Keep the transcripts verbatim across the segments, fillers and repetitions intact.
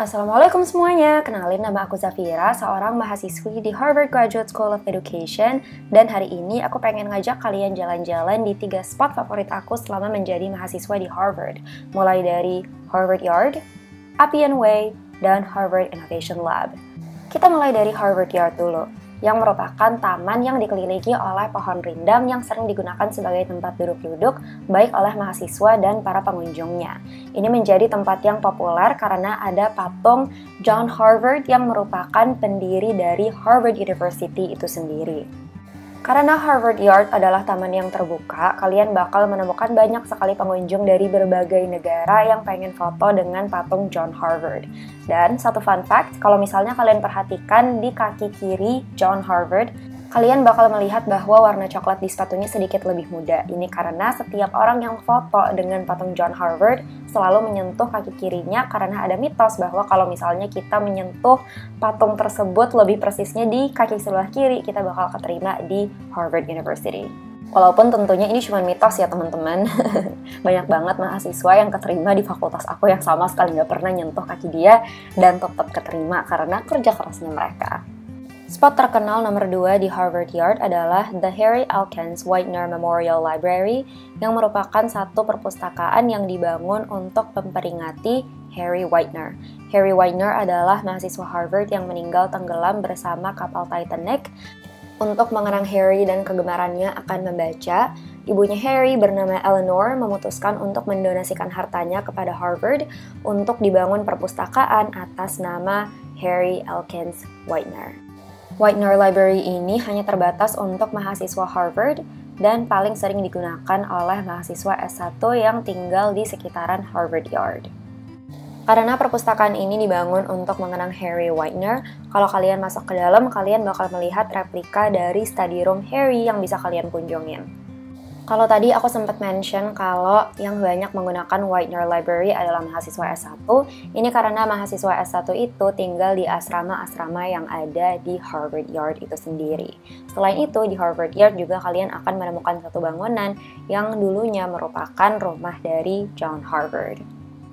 Assalamualaikum semuanya, kenalin nama aku Zafira, seorang mahasiswi di Harvard Graduate School of Education. Dan hari ini aku pengen ngajak kalian jalan-jalan di tiga spot favorit aku selama menjadi mahasiswa di Harvard. Mulai dari Harvard Yard, Appian Way, dan Harvard Innovation Lab. Kita mulai dari Harvard Yard dulu, yang merupakan taman yang dikelilingi oleh pohon rindang yang sering digunakan sebagai tempat duduk-duduk baik oleh mahasiswa dan para pengunjungnya. Ini menjadi tempat yang populer karena ada patung John Harvard yang merupakan pendiri dari Harvard University itu sendiri. Karena Harvard Yard adalah taman yang terbuka, kalian bakal menemukan banyak sekali pengunjung dari berbagai negara yang pengen foto dengan patung John Harvard. Dan satu fun fact, kalau misalnya kalian perhatikan di kaki kiri John Harvard, kalian bakal melihat bahwa warna coklat di sepatunya sedikit lebih muda. Ini karena setiap orang yang foto dengan patung John Harvard selalu menyentuh kaki kirinya karena ada mitos bahwa kalau misalnya kita menyentuh patung tersebut lebih persisnya di kaki sebelah kiri, kita bakal keterima di Harvard University. Walaupun tentunya ini cuma mitos ya teman-teman. Banyak banget mahasiswa yang keterima di fakultas aku yang sama sekali nggak pernah nyentuh kaki dia dan tetap keterima karena kerja kerasnya mereka. Spot terkenal nomor dua di Harvard Yard adalah The Harry Elkins Whitener Memorial Library yang merupakan satu perpustakaan yang dibangun untuk memperingati Harry Whitener. Harry Whitener adalah mahasiswa Harvard yang meninggal tenggelam bersama kapal Titanic. Untuk mengenang Harry dan kegemarannya akan membaca, ibunya Harry bernama Eleanor memutuskan untuk mendonasikan hartanya kepada Harvard untuk dibangun perpustakaan atas nama Harry Elkins Whitener. Whitener Library ini hanya terbatas untuk mahasiswa Harvard dan paling sering digunakan oleh mahasiswa S satu yang tinggal di sekitaran Harvard Yard. Karena perpustakaan ini dibangun untuk mengenang Harry Whitener, kalau kalian masuk ke dalam, kalian bakal melihat replika dari study room Harry yang bisa kalian kunjungin. Kalau tadi aku sempat mention kalau yang banyak menggunakan Whitener Library adalah mahasiswa S satu, ini karena mahasiswa S satu itu tinggal di asrama-asrama yang ada di Harvard Yard itu sendiri. Selain itu, di Harvard Yard juga kalian akan menemukan satu bangunan yang dulunya merupakan rumah dari John Harvard.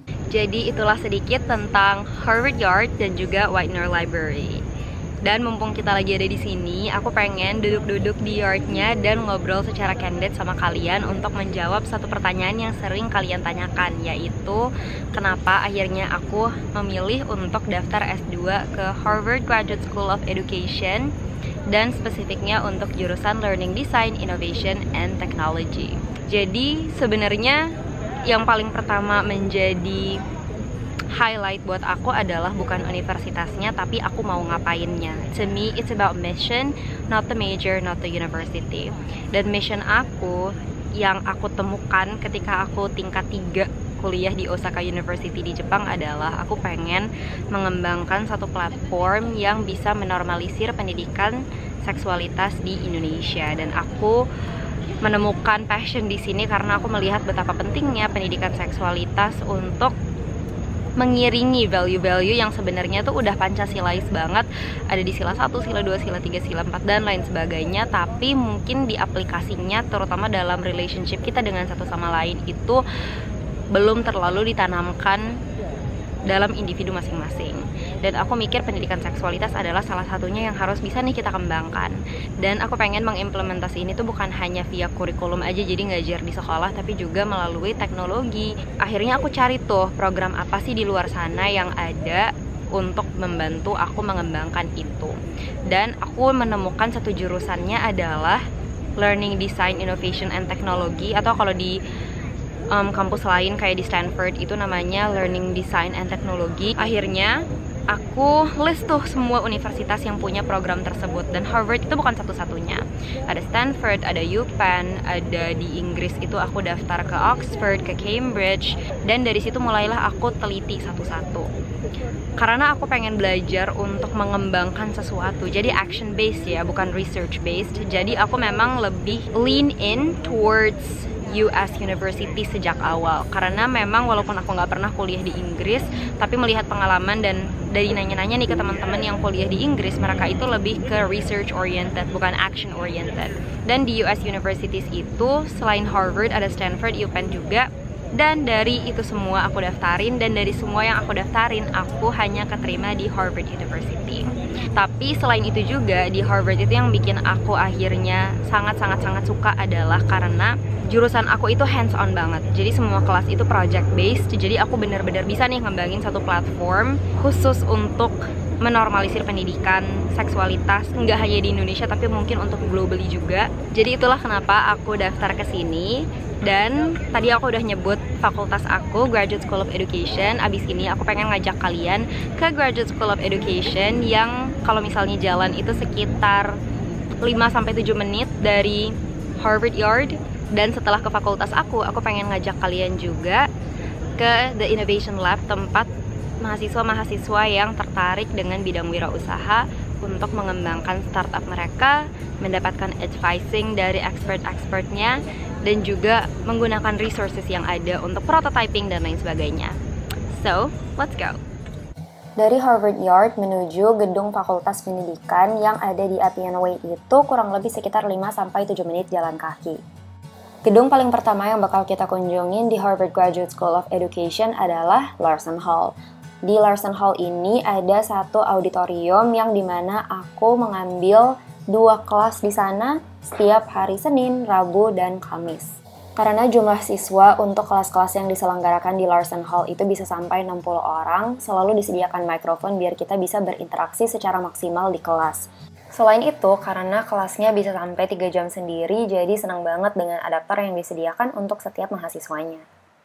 Jadi itulah sedikit tentang Harvard Yard dan juga Whitener Library. Dan mumpung kita lagi ada di sini, aku pengen duduk-duduk di yardnya dan ngobrol secara candid sama kalian untuk menjawab satu pertanyaan yang sering kalian tanyakan, yaitu kenapa akhirnya aku memilih untuk daftar S dua ke Harvard Graduate School of Education dan spesifiknya untuk jurusan Learning Design, Innovation, and Technology. Jadi sebenarnya yang paling pertama menjadi highlight buat aku adalah bukan universitasnya, tapi aku mau ngapainnya. To me, it's about mission, not the major, not the university. Dan mission aku yang aku temukan ketika aku tingkat tiga kuliah di Osaka University di Jepang adalah aku pengen mengembangkan satu platform yang bisa menormalisir pendidikan seksualitas di Indonesia. Dan aku menemukan passion di sini karena aku melihat betapa pentingnya pendidikan seksualitas untuk mengiringi value-value yang sebenarnya tuh udah Pancasilais banget, ada di sila satu, sila dua, sila tiga, sila empat, dan lain sebagainya, tapi mungkin di aplikasinya, terutama dalam relationship kita dengan satu sama lain, itu belum terlalu ditanamkan dalam individu masing-masing. Dan aku mikir pendidikan seksualitas adalah salah satunya yang harus bisa nih kita kembangkan. Dan aku pengen mengimplementasi ini tuh bukan hanya via kurikulum aja, jadi ngajar di sekolah, tapi juga melalui teknologi. Akhirnya aku cari tuh program apa sih di luar sana yang ada untuk membantu aku mengembangkan itu. Dan aku menemukan satu jurusannya adalah Learning Design, Innovation, and Technology, atau kalau di um, kampus lain kayak di Stanford itu namanya Learning Design and Technology. Akhirnya aku list tuh semua universitas yang punya program tersebut, dan Harvard itu bukan satu-satunya. Ada Stanford, ada UPenn, ada di Inggris itu aku daftar ke Oxford, ke Cambridge, dan dari situ mulailah aku teliti satu-satu. Karena aku pengen belajar untuk mengembangkan sesuatu, jadi action based ya, bukan research based. Jadi aku memang lebih lean in towards U S University sejak awal, karena memang walaupun aku nggak pernah kuliah di Inggris, tapi melihat pengalaman dan dari nanya-nanya nih ke teman-teman yang kuliah di Inggris, mereka itu lebih ke research oriented, bukan action oriented. Dan di U S Universities itu selain Harvard ada Stanford, UPenn juga, Dan dari itu semua aku daftarin, dan dari semua yang aku daftarin, aku hanya keterima di Harvard University. Tapi selain itu juga, di Harvard itu yang bikin aku akhirnya sangat-sangat-sangat suka adalah karena jurusan aku itu hands on banget. Jadi semua kelas itu project based, jadi aku benar-benar bisa nih ngembangin satu platform khusus untuk menormalisir pendidikan seksualitas, nggak hanya di Indonesia tapi mungkin untuk globally juga. Jadi itulah kenapa aku daftar ke sini. Dan tadi aku udah nyebut fakultas aku, Graduate School of Education. Abis ini aku pengen ngajak kalian ke Graduate School of Education yang kalau misalnya jalan itu sekitar lima sampai tujuh menit dari Harvard Yard. Dan setelah ke fakultas aku, aku pengen ngajak kalian juga ke The Innovation Lab, tempat mahasiswa-mahasiswa yang tertarik dengan bidang wirausaha untuk mengembangkan startup mereka, mendapatkan advising dari expert-expertnya, dan juga menggunakan resources yang ada untuk prototyping dan lain sebagainya. So, let's go! Dari Harvard Yard menuju gedung Fakultas Pendidikan yang ada di Appian Way itu kurang lebih sekitar lima sampai tujuh menit jalan kaki. Gedung paling pertama yang bakal kita kunjungin di Harvard Graduate School of Education adalah Larson Hall. Di Larson Hall ini ada satu auditorium yang dimana aku mengambil dua kelas di sana setiap hari Senin, Rabu, dan Kamis. Karena jumlah siswa untuk kelas-kelas yang diselenggarakan di Larson Hall itu bisa sampai enam puluh orang, selalu disediakan mikrofon biar kita bisa berinteraksi secara maksimal di kelas. Selain itu, karena kelasnya bisa sampai tiga jam sendiri, jadi senang banget dengan adaptor yang disediakan untuk setiap mahasiswanya.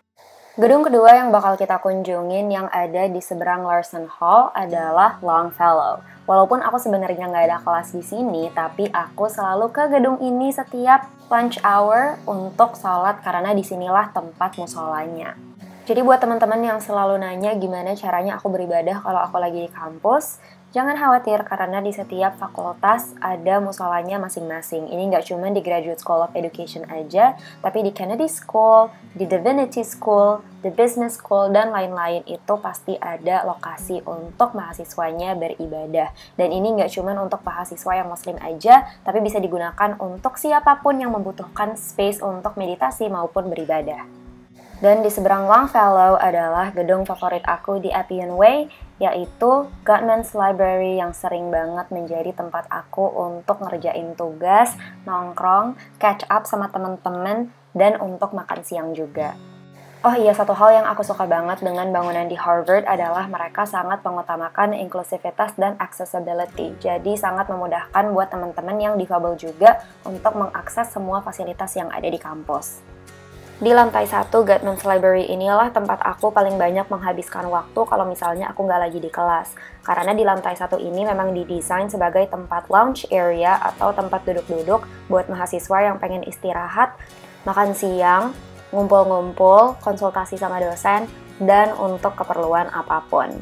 Gedung kedua yang bakal kita kunjungin yang ada di seberang Larson Hall adalah Longfellow. Walaupun aku sebenarnya nggak ada kelas di sini, tapi aku selalu ke gedung ini setiap lunch hour untuk sholat karena disinilah tempat musolanya. Jadi buat teman-teman yang selalu nanya gimana caranya aku beribadah kalau aku lagi di kampus, jangan khawatir karena di setiap fakultas ada musolanya masing-masing. Ini nggak cuma di Graduate School of Education aja, tapi di Kennedy School, di Divinity School, di Business School, dan lain-lain itu pasti ada lokasi untuk mahasiswanya beribadah. Dan ini nggak cuma untuk mahasiswa yang muslim aja, tapi bisa digunakan untuk siapapun yang membutuhkan space untuk meditasi maupun beribadah. Dan di seberang Longfellow adalah gedung favorit aku di Appian Way, yaitu Gottman's Library yang sering banget menjadi tempat aku untuk ngerjain tugas, nongkrong, catch up sama teman-teman, dan untuk makan siang juga. Oh iya, satu hal yang aku suka banget dengan bangunan di Harvard adalah mereka sangat mengutamakan inklusivitas dan accessibility. Jadi sangat memudahkan buat teman-teman yang difabel juga untuk mengakses semua fasilitas yang ada di kampus. Di lantai satu Gottman's Library inilah tempat aku paling banyak menghabiskan waktu kalau misalnya aku nggak lagi di kelas. Karena di lantai satu ini memang didesain sebagai tempat lounge area atau tempat duduk-duduk buat mahasiswa yang pengen istirahat, makan siang, ngumpul-ngumpul, konsultasi sama dosen, dan untuk keperluan apapun.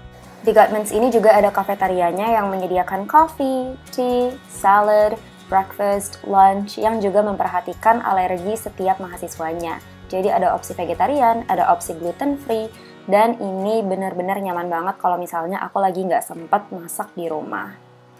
Di Gottman's ini juga ada kafetarianya yang menyediakan coffee, tea, salad, breakfast, lunch, yang juga memperhatikan alergi setiap mahasiswanya. Jadi ada opsi vegetarian, ada opsi gluten free, dan ini benar-benar nyaman banget kalau misalnya aku lagi nggak sempat masak di rumah.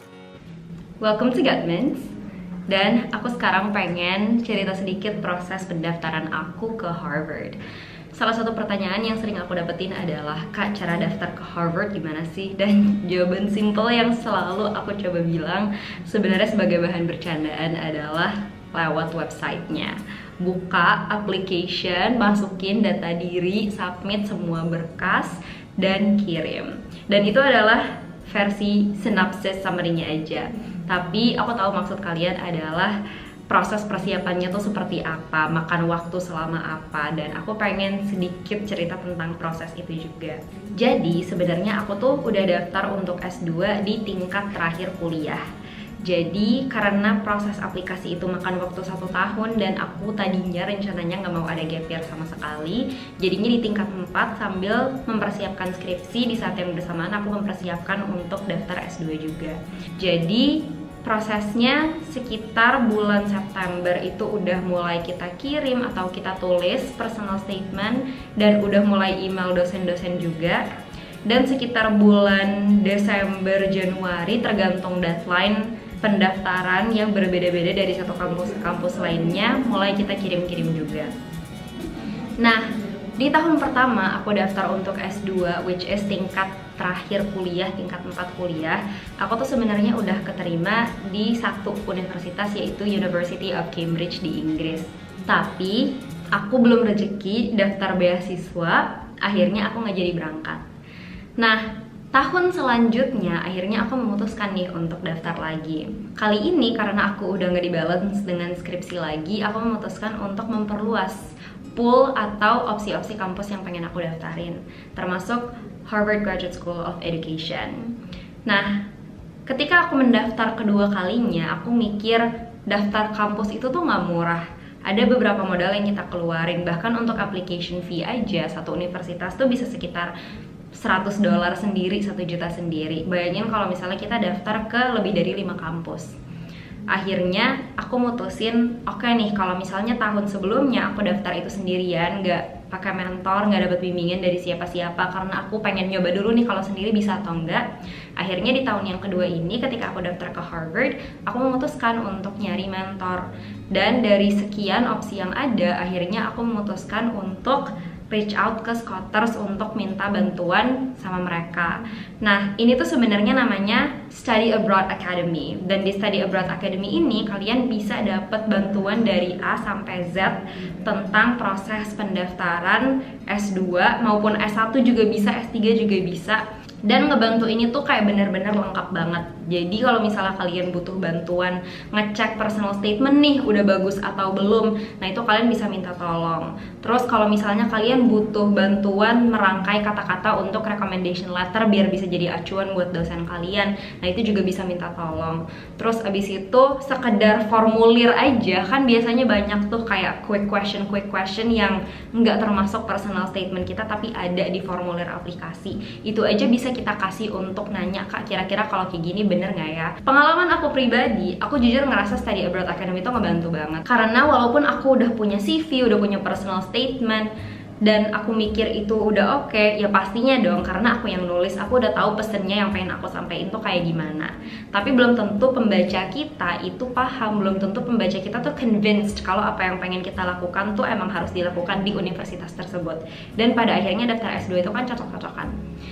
Welcome to Gottman's. Dan aku sekarang pengen cerita sedikit proses pendaftaran aku ke Harvard. Salah satu pertanyaan yang sering aku dapetin adalah, Kak, cara daftar ke Harvard gimana sih? Dan jawaban simple yang selalu aku coba bilang sebenarnya sebagai bahan bercandaan adalah lewat websitenya. Buka application, masukin data diri, submit semua berkas, dan kirim. Dan itu adalah versi synopsis summary-nya aja. Tapi aku tahu maksud kalian adalah proses persiapannya tuh seperti apa, makan waktu selama apa, dan aku pengen sedikit cerita tentang proses itu juga. Jadi sebenarnya aku tuh udah daftar untuk S dua di tingkat terakhir kuliah. Jadi karena proses aplikasi itu makan waktu satu tahun dan aku tadinya rencananya nggak mau ada gap year sama sekali, jadinya di tingkat empat sambil mempersiapkan skripsi, di saat yang bersamaan aku mempersiapkan untuk daftar S dua juga. Jadi prosesnya sekitar bulan September itu udah mulai kita kirim atau kita tulis personal statement dan udah mulai email dosen-dosen juga. Dan sekitar bulan Desember Januari tergantung deadline pendaftaran yang berbeda-beda dari satu kampus ke kampus lainnya mulai kita kirim-kirim juga. Nah, Di tahun pertama aku daftar untuk S dua, which is tingkat terakhir kuliah, tingkat empat kuliah. Aku tuh sebenarnya udah keterima di satu universitas, yaitu University of Cambridge di Inggris. Tapi aku belum rezeki daftar beasiswa, akhirnya aku nggak jadi berangkat. Nah, tahun selanjutnya akhirnya aku memutuskan nih untuk daftar lagi. Kali ini karena aku udah nggak dibalance dengan skripsi lagi, aku memutuskan untuk memperluas pool atau opsi-opsi kampus yang pengen aku daftarin, termasuk Harvard Graduate School of Education. Nah, ketika aku mendaftar kedua kalinya, aku mikir daftar kampus itu tuh nggak murah. Ada beberapa modal yang kita keluarin, bahkan untuk application fee aja satu universitas tuh bisa sekitar seratus dolar sendiri, satu juta sendiri. Bayangin kalau misalnya kita daftar ke lebih dari lima kampus. Akhirnya aku mutusin, oke okay nih, kalau misalnya tahun sebelumnya aku daftar itu sendirian, nggak pakai mentor, nggak dapat bimbingan dari siapa-siapa, karena aku pengen nyoba dulu nih kalau sendiri bisa atau enggak. Akhirnya di tahun yang kedua ini, ketika aku daftar ke Harvard, aku memutuskan untuk nyari mentor. Dan dari sekian opsi yang ada, akhirnya aku memutuskan untuk reach out ke Scholars untuk minta bantuan sama mereka. Nah, ini tuh sebenarnya namanya Study Abroad Academy. Dan di Study Abroad Academy ini kalian bisa dapat bantuan dari A sampai Z tentang proses pendaftaran S dua maupun S satu juga bisa, S tiga juga bisa. Dan ngebantu ini tuh kayak bener-bener lengkap banget. Jadi kalau misalnya kalian butuh bantuan ngecek personal statement nih udah bagus atau belum, nah itu kalian bisa minta tolong. Terus kalau misalnya kalian butuh bantuan merangkai kata-kata untuk recommendation letter biar bisa jadi acuan buat dosen kalian, nah itu juga bisa minta tolong. Terus abis itu sekedar formulir aja, kan biasanya banyak tuh kayak quick question quick question yang nggak termasuk personal statement kita tapi ada di formulir aplikasi. Itu aja bisa kita kasih untuk nanya, Kak, kira-kira kalau kayak gini bener nggak ya? Pengalaman aku pribadi, aku jujur ngerasa Study Abroad Academy itu ngebantu banget. Karena walaupun aku udah punya C V, udah punya personal statement, dan aku mikir itu udah oke, okay, ya pastinya dong, karena aku yang nulis, aku udah tahu pesennya yang pengen aku sampaikan tuh kayak gimana. Tapi belum tentu pembaca kita itu paham, belum tentu pembaca kita tuh convinced kalau apa yang pengen kita lakukan tuh emang harus dilakukan di universitas tersebut. Dan pada akhirnya daftar S dua itu kan cocok-cocokan.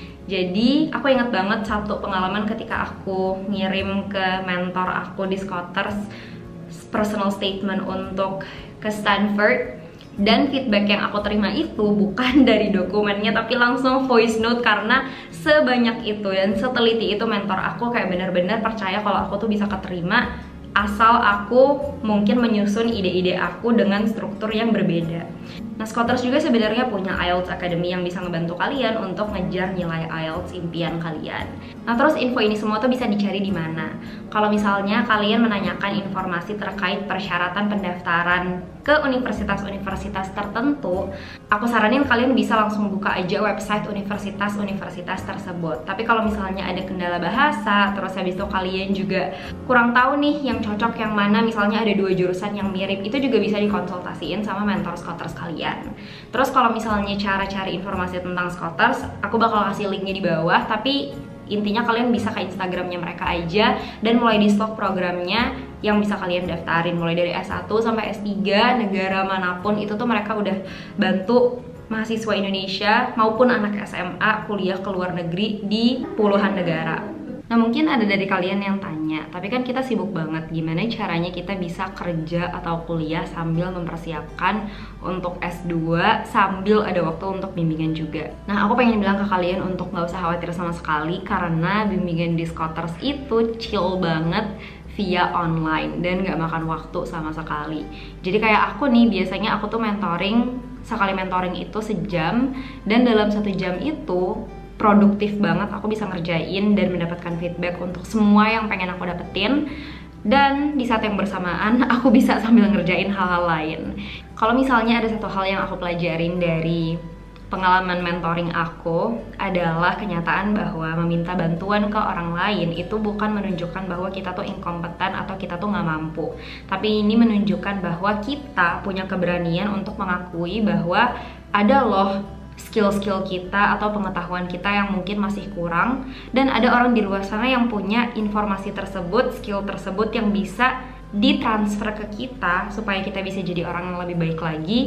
Jadi aku ingat banget satu pengalaman ketika aku ngirim ke mentor aku di Scholars personal statement untuk ke Stanford, dan feedback yang aku terima itu bukan dari dokumennya tapi langsung voice note, karena sebanyak itu dan seteliti itu mentor aku kayak benar-benar percaya kalau aku tuh bisa keterima asal aku mungkin menyusun ide-ide aku dengan struktur yang berbeda. Nah, Scholars juga sebenarnya punya I E L T S Academy yang bisa ngebantu kalian untuk ngejar nilai I E L T S impian kalian. Nah, terus info ini semua tuh bisa dicari di mana? Kalau misalnya kalian menanyakan informasi terkait persyaratan pendaftaran ke universitas-universitas tertentu, aku saranin kalian bisa langsung buka aja website universitas-universitas tersebut. Tapi kalau misalnya ada kendala bahasa, terus habis itu kalian juga kurang tahu nih yang cocok yang mana, misalnya ada dua jurusan yang mirip, itu juga bisa dikonsultasiin sama mentor Scholars kalian. Terus kalau misalnya cara cari informasi tentang Scholars, aku bakal kasih linknya di bawah, tapi intinya kalian bisa ke Instagramnya mereka aja dan mulai di stok programnya yang bisa kalian daftarin, mulai dari S satu sampai S tiga, negara manapun itu tuh mereka udah bantu mahasiswa Indonesia maupun anak S M A kuliah ke luar negeri di puluhan negara. Nah, mungkin ada dari kalian yang tanya, tapi kan kita sibuk banget, gimana caranya kita bisa kerja atau kuliah sambil mempersiapkan untuk S dua sambil ada waktu untuk bimbingan juga. Nah, aku pengen bilang ke kalian untuk nggak usah khawatir sama sekali, karena bimbingan di Scholars itu chill banget via online dan nggak makan waktu sama sekali. Jadi kayak aku nih, biasanya aku tuh mentoring, sekali mentoring itu sejam, dan dalam satu jam itu produktif banget, aku bisa ngerjain dan mendapatkan feedback untuk semua yang pengen aku dapetin. Dan di saat yang bersamaan aku bisa sambil ngerjain hal-hal lain. Kalau misalnya ada satu hal yang aku pelajarin dari pengalaman mentoring aku adalah kenyataan bahwa meminta bantuan ke orang lain itu bukan menunjukkan bahwa kita tuh inkompeten atau kita tuh nggak mampu, tapi ini menunjukkan bahwa kita punya keberanian untuk mengakui bahwa ada loh skill-skill kita atau pengetahuan kita yang mungkin masih kurang, dan ada orang di luar sana yang punya informasi tersebut, skill tersebut yang bisa ditransfer ke kita supaya kita bisa jadi orang yang lebih baik lagi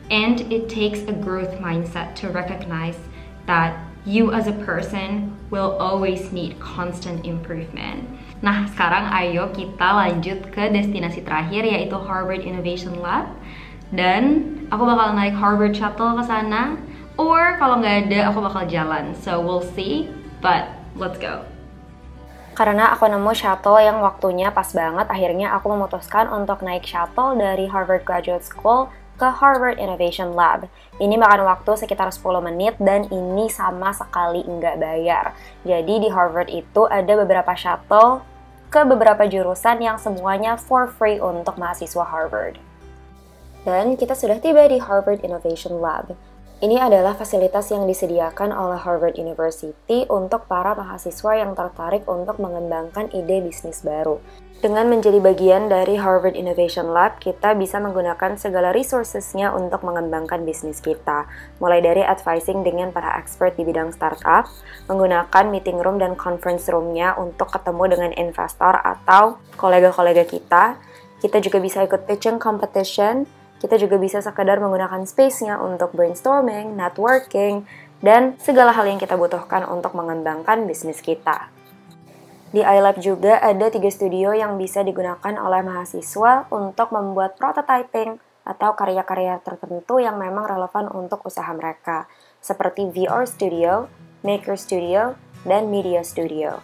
And it takes a growth mindset to recognize that you as a person will always need constant improvement. Nah, sekarang ayo kita lanjut ke destinasi terakhir, yaitu Harvard Innovation Lab. Dan aku bakal naik Harvard Shuttle ke sana, or kalau nggak ada aku bakal jalan. So we'll see, but let's go. Karena aku nemu shuttle yang waktunya pas banget, akhirnya aku memutuskan untuk naik shuttle dari Harvard Graduate School ke Harvard Innovation Lab. Ini makan waktu sekitar sepuluh menit dan ini sama sekali nggak bayar. Jadi di Harvard itu ada beberapa shuttle ke beberapa jurusan yang semuanya for free untuk mahasiswa Harvard. Dan kita sudah tiba di Harvard Innovation Lab. Ini adalah fasilitas yang disediakan oleh Harvard University untuk para mahasiswa yang tertarik untuk mengembangkan ide bisnis baru. Dengan menjadi bagian dari Harvard Innovation Lab, kita bisa menggunakan segala resources-nya untuk mengembangkan bisnis kita. Mulai dari advising dengan para expert di bidang startup, menggunakan meeting room dan conference room-nya untuk ketemu dengan investor atau kolega-kolega kita. Kita juga bisa ikut pitching competition. Kita juga bisa sekadar menggunakan space-nya untuk brainstorming, networking, dan segala hal yang kita butuhkan untuk mengembangkan bisnis kita. Di iLab juga ada tiga studio yang bisa digunakan oleh mahasiswa untuk membuat prototyping atau karya-karya tertentu yang memang relevan untuk usaha mereka, seperti V R Studio, Maker Studio, dan Media Studio.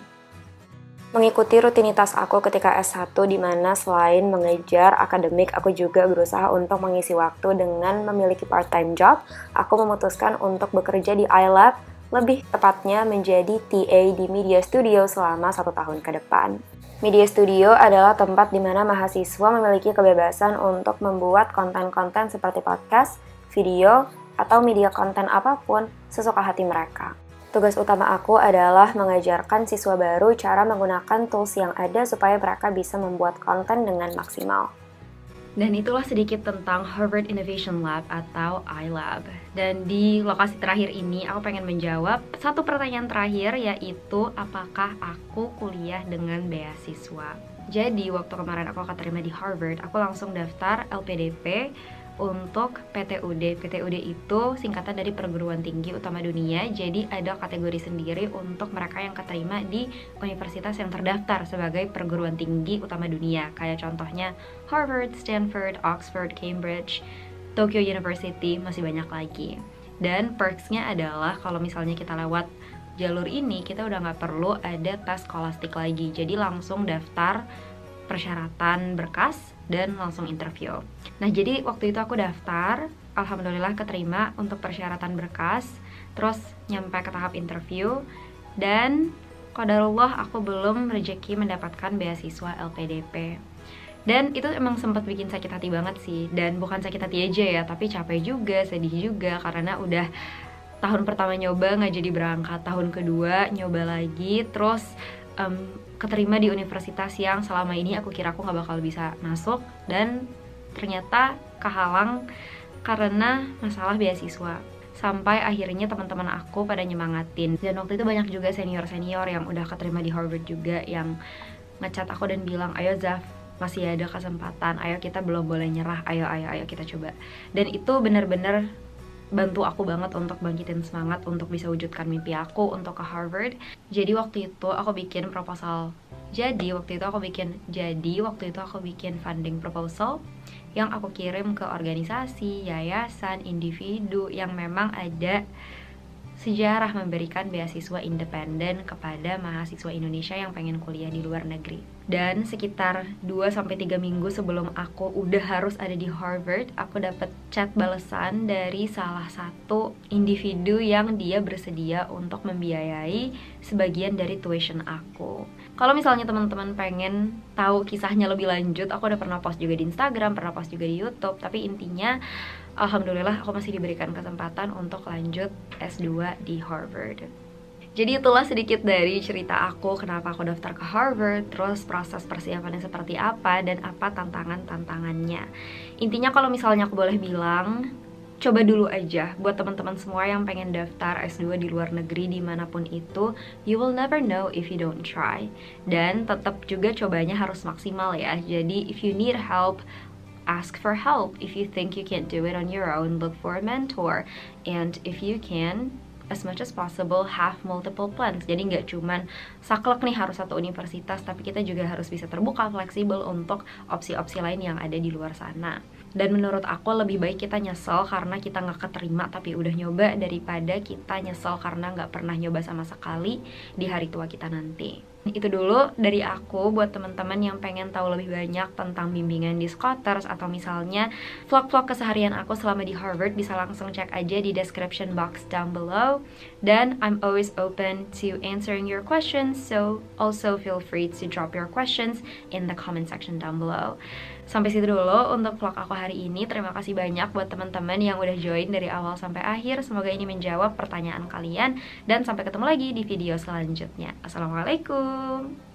Mengikuti rutinitas aku ketika S satu di mana selain mengejar akademik, aku juga berusaha untuk mengisi waktu dengan memiliki part-time job. Aku memutuskan untuk bekerja di iLab, lebih tepatnya menjadi T A di Media Studio selama satu tahun ke depan. Media Studio adalah tempat di mana mahasiswa memiliki kebebasan untuk membuat konten-konten seperti podcast, video, atau media konten apapun sesuka hati mereka. Tugas utama aku adalah mengajarkan siswa baru cara menggunakan tools yang ada supaya mereka bisa membuat konten dengan maksimal. Dan itulah sedikit tentang Harvard Innovation Lab atau iLab. Dan di lokasi terakhir ini aku pengen menjawab satu pertanyaan terakhir, yaitu apakah aku kuliah dengan beasiswa. Jadi waktu kemarin aku keterima di Harvard, aku langsung daftar L P D P untuk P T U D. P T U D itu singkatan dari Perguruan Tinggi Utama Dunia. Jadi ada kategori sendiri untuk mereka yang keterima di universitas yang terdaftar sebagai perguruan tinggi utama dunia. Kayak contohnya Harvard, Stanford, Oxford, Cambridge, Tokyo University, masih banyak lagi. Dan perks-nya adalah kalau misalnya kita lewat jalur ini, kita udah nggak perlu ada tes skolastik lagi. Jadi langsung daftar persyaratan berkas dan langsung interview. Nah, jadi waktu itu aku daftar, alhamdulillah keterima untuk persyaratan berkas, terus nyampe ke tahap interview, dan qadarullah aku belum rezeki mendapatkan beasiswa L P D P. Dan itu emang sempat bikin sakit hati banget sih, dan bukan sakit hati aja ya, tapi capek juga, sedih juga, karena udah tahun pertama nyoba nggak jadi berangkat, tahun kedua nyoba lagi, terus um, keterima di universitas yang selama ini aku kira aku nggak bakal bisa masuk, dan ternyata kehalang karena masalah beasiswa. Sampai akhirnya teman-teman aku pada nyemangatin, dan waktu itu banyak juga senior-senior yang udah keterima di Harvard juga yang ngechat aku dan bilang, ayo Zaf, masih ada kesempatan, ayo kita belum boleh nyerah, ayo ayo ayo kita coba. Dan itu bener-bener bantu aku banget untuk bangkitin semangat untuk bisa wujudkan mimpi aku untuk ke Harvard. Jadi waktu itu aku bikin proposal. Jadi waktu itu aku bikin jadi waktu itu aku bikin funding proposal yang aku kirim ke organisasi, yayasan, individu yang memang ada sejarah memberikan beasiswa independen kepada mahasiswa Indonesia yang pengen kuliah di luar negeri. Dan sekitar dua sampai tiga minggu sebelum aku udah harus ada di Harvard, aku dapat chat balasan dari salah satu individu yang dia bersedia untuk membiayai sebagian dari tuition aku. Kalau misalnya teman-teman pengen tahu kisahnya lebih lanjut, aku udah pernah post juga di Instagram, pernah post juga di YouTube, tapi intinya alhamdulillah aku masih diberikan kesempatan untuk lanjut S dua di Harvard. Jadi itulah sedikit dari cerita aku kenapa aku daftar ke Harvard, terus proses persiapannya seperti apa, dan apa tantangan-tantangannya. Intinya kalau misalnya aku boleh bilang, coba dulu aja buat teman-teman semua yang pengen daftar S dua di luar negeri dimanapun itu. You will never know if you don't try. Dan tetap juga cobanya harus maksimal ya. Jadi if you need help, ask for help. If you think you can't do it on your own, look for a mentor. And if you can, as much as possible, have multiple plans. Jadi nggak cuman saklek nih harus satu universitas, tapi kita juga harus bisa terbuka, fleksibel untuk opsi-opsi lain yang ada di luar sana. Dan menurut aku lebih baik kita nyesel karena kita nggak keterima tapi udah nyoba, daripada kita nyesel karena nggak pernah nyoba sama sekali di hari tua kita nanti. Itu dulu dari aku buat teman-teman yang pengen tahu lebih banyak tentang bimbingan di Scholars atau misalnya vlog-vlog keseharian aku selama di Harvard, bisa langsung cek aja di description box down below. Dan I'm always open to answering your questions, so also feel free to drop your questions in the comment section down below. Sampai situ dulu untuk vlog aku hari ini. Terima kasih banyak buat teman-teman yang udah join dari awal sampai akhir. Semoga ini menjawab pertanyaan kalian, dan sampai ketemu lagi di video selanjutnya. Assalamualaikum.